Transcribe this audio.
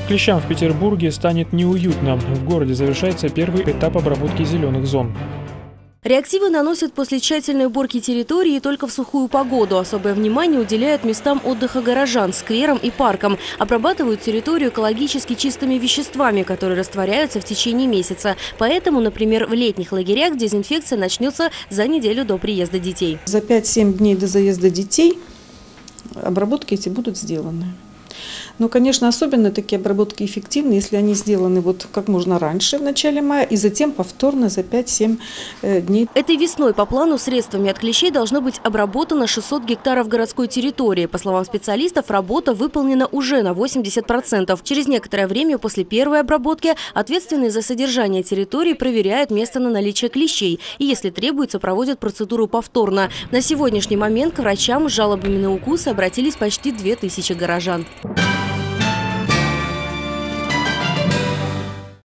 Клещам в Петербурге станет неуютно. В городе завершается первый этап обработки зеленых зон. Реактивы наносят после тщательной уборки территории только в сухую погоду. Особое внимание уделяют местам отдыха горожан, скверам и паркам. Обрабатывают территорию экологически чистыми веществами, которые растворяются в течение месяца. Поэтому, например, в летних лагерях дезинфекция начнется за неделю до приезда детей. За 5-7 дней до заезда детей обработки эти будут сделаны. Но, конечно, особенно такие обработки эффективны, если они сделаны вот как можно раньше, в начале мая, и затем повторно за 5-7 дней. Этой весной по плану средствами от клещей должно быть обработано 600 гектаров городской территории. По словам специалистов, работа выполнена уже на 80%. Через некоторое время после первой обработки ответственные за содержание территории проверяют место на наличие клещей. И если требуется, проводят процедуру повторно. На сегодняшний момент к врачам с жалобами на укусы обратились почти 2000 горожан.